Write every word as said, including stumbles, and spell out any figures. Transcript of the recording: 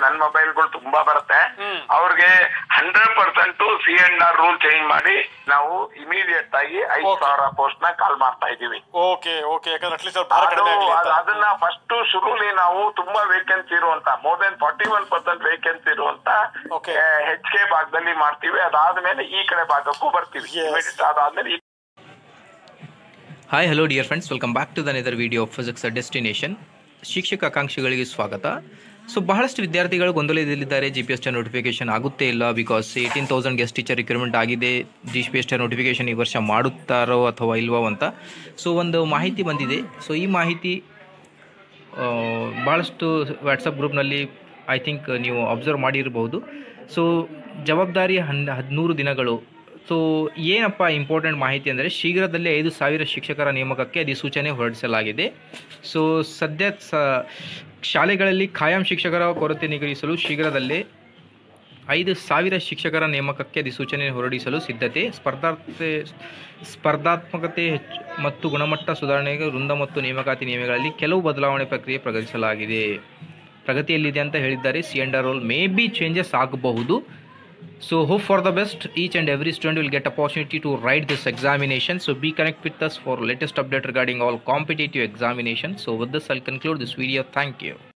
ನನ್ನ ಮೊಬೈಲ್ಗಳು ತುಂಬಾ ಬರುತ್ತೆ. ಹ್ಮ್. ಅವ್ರಿಗೆ hundred percent C and R rule change ಮಾಡಿ ನಾವು ಇಮಿಡಿಯೇಟ್ ಆಗಿ ಐದು Okay. ಸಾವಿರ ಪೋಸ್ಟ್ ನ ಕಾಲ್ ಮಾಡ್ತಾ ಇದೀವಿ. ಓಕೆ ಓಕೆ ಯಾಕಂದ್ರೆ ಅಟ್ಲೀಸ್ಟ್ ಅವ್ರು ಭಾರ ಅದು ಕಡಿಮೆ ಆಗಲಿ ಅದು- ಅದನ್ನ ಫಸ್ಟ್ ಶುರುಲಿ ನಾವು ತುಂಬಾ ವೇಕೆನ್ಸಿ ಇರುವಂತ more than forty one percent vacancy ಇರುವಂತ Okay. ಹೆಚ್ ಕೆ ಭಾಗದಲ್ಲಿ ಮಾಡ್ತೀವಿ. ಅದಾದ್ಮೇಲೆ ಈ ಕಡೆ ಭಾಗಕ್ಕೂ ಬರ್ತೀವಿ. Yes. Immediate ಅದಾದ್ಮೇಲೆ ಈ hi hello dear friends, welcome back to the another video of physics destination. ಶಿಕ್ಷಕ ಆಕಾಂಕ್ಷಿಗಳಿಗೆ ಸ್ವಾಗತ. ಸೊ ಬಹಳಷ್ಟು ವಿದ್ಯಾರ್ಥಿಗಳು ಗೊಂದಲದಲ್ಲಿದ್ದಾರೆ. G P S T notification ಆಗುತ್ತೆ ಇಲ್ಲ, because eighteen thousand guest teacher recruitment ಆಗಿದೆ. G P S T notification ಈ ವರ್ಷ ಮಾಡುತ್ತಾರೋ ಅಥವಾ ಇಲ್ವೋ ಅಂತ ಸೊ ಒಂದು ಮಾಹಿತಿ ಬಂದಿದೆ. ಸೊ ಈ ಮಾಹಿತಿ ಭಾಳಷ್ಟು ವಾಟ್ಸಪ್ ಗ್ರೂಪ್ನಲ್ಲಿ ಐ ಥಿಂಕ್ ನೀವು ಅಬ್ಸರ್ವ್ ಮಾಡಿರ್ಬೋದು. ಸೊ ಜವಾಬ್ದಾರಿ ಹನ್ ಹದಿಮೂರು ದಿನಗಳು. ಸೊ ಏನಪ್ಪ ಇಂಪಾರ್ಟೆಂಟ್ ಮಾಹಿತಿ ಅಂದರೆ, ಶೀಘ್ರದಲ್ಲೇ ಐದು ಸಾವಿರ ಶಿಕ್ಷಕರ ನೇಮಕಕ್ಕೆ ಅಧಿಸೂಚನೆ ಹೊರಡಿಸಲಾಗಿದೆ. ಸೊ ಸದ್ಯ ಸ ಶಾಲೆಗಳಲ್ಲಿ ಖಾಯಂ ಶಿಕ್ಷಕರ ಕೊರತೆ ನಿಗದಿಸಲು ಶೀಘ್ರದಲ್ಲೇ ಐದು ಸಾವಿರ ಶಿಕ್ಷಕರ ನೇಮಕಕ್ಕೆ ಅಧಿಸೂಚನೆ ಹೊರಡಿಸಲು ಸಿದ್ಧತೆ. ಸ್ಪರ್ಧಾತ್ಮತೆ ಸ್ಪರ್ಧಾತ್ಮಕತೆ ಹೆಚ್ಚು ಮತ್ತು ಗುಣಮಟ್ಟ ಸುಧಾರಣೆಗೆ ವೃಂದ ಮತ್ತು ನೇಮಕಾತಿ ನಿಯಮಗಳಲ್ಲಿ ಕೆಲವು ಬದಲಾವಣೆ ಪ್ರಕ್ರಿಯೆ ಪ್ರಗತಿಸಲಾಗಿದೆ ಪ್ರಗತಿಯಲ್ಲಿದೆ ಅಂತ ಹೇಳಿದ್ದಾರೆ. C and R role may be changes ಆಗಬಹುದು. So hope for the best. Each and every student will get opportunity to write this examination. So be connect with us for latest update regarding all competitive examinations. So with this I'll conclude this video. Thank you.